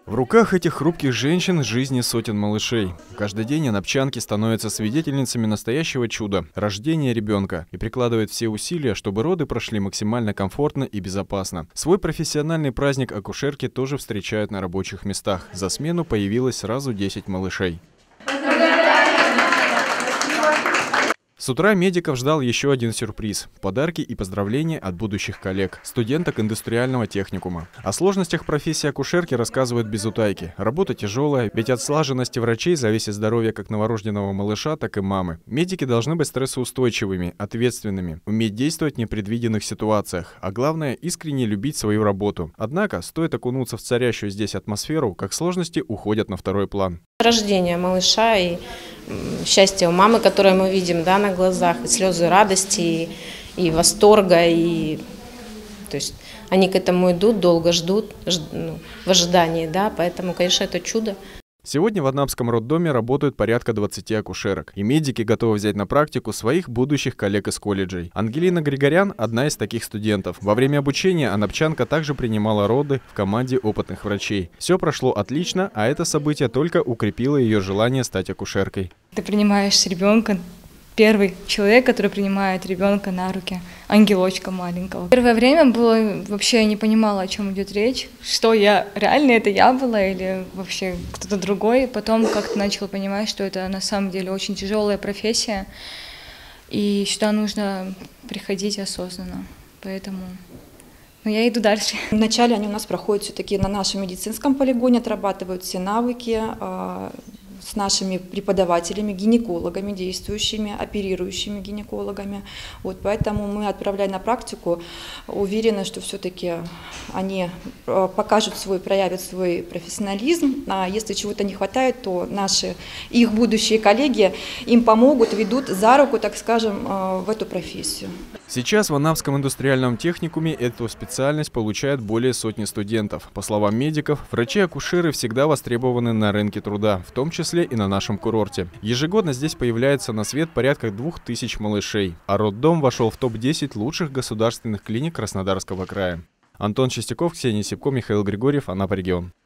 В руках этих хрупких женщин жизни сотен малышей. Каждый день анапчанки становятся свидетельницами настоящего чуда – рождения ребенка, и прикладывают все усилия, чтобы роды прошли максимально комфортно и безопасно. Свой профессиональный праздник акушерки тоже встречают на рабочих местах. За смену появилось сразу 10 малышей. С утра медиков ждал еще один сюрприз – подарки и поздравления от будущих коллег, студенток индустриального техникума. О сложностях профессии акушерки рассказывают без утайки. Работа тяжелая, ведь от слаженности врачей зависит здоровье как новорожденного малыша, так и мамы. Медики должны быть стрессоустойчивыми, ответственными, уметь действовать в непредвиденных ситуациях, а главное – искренне любить свою работу. Однако, стоит окунуться в царящую здесь атмосферу, как сложности уходят на второй план. Рождение малыша и счастье у мамы, которое мы видим, да, на глазах, и слезы радости, и восторга, то есть они к этому идут, долго ждут, в ожидании, да, поэтому, конечно, это чудо. Сегодня в Анапском роддоме работают порядка 20 акушерок, и медики готовы взять на практику своих будущих коллег из колледжей. Ангелина Григорян – одна из таких студентов. Во время обучения анапчанка также принимала роды в команде опытных врачей. Все прошло отлично, а это событие только укрепило ее желание стать акушеркой. Ты принимаешь ребенка, первый человек, который принимает ребенка на руки, ангелочка маленького. Первое время было, вообще я не понимала, о чем идет речь, что реально это я была или вообще кто-то другой. Потом как-то начала понимать, что это на самом деле очень тяжелая профессия, и сюда нужно приходить осознанно, поэтому я иду дальше. Вначале они у нас проходят все-таки на нашем медицинском полигоне, отрабатывают все навыки, с нашими преподавателями, гинекологами, действующими, оперирующими гинекологами. Поэтому мы, отправляя на практику, уверены, что все-таки они проявят свой профессионализм. А если чего-то не хватает, то их будущие коллеги им помогут, ведут за руку, так скажем, в эту профессию. Сейчас в Анапском индустриальном техникуме эту специальность получают более сотни студентов. По словам медиков, врачи-акушеры всегда востребованы на рынке труда, в том числе и на нашем курорте. Ежегодно здесь появляется на свет порядка 2000 малышей, а роддом вошел в топ-10 лучших государственных клиник Краснодарского края. Антон Чистяков, Ксения Сипко, Михаил Григорьев, Анапа регион.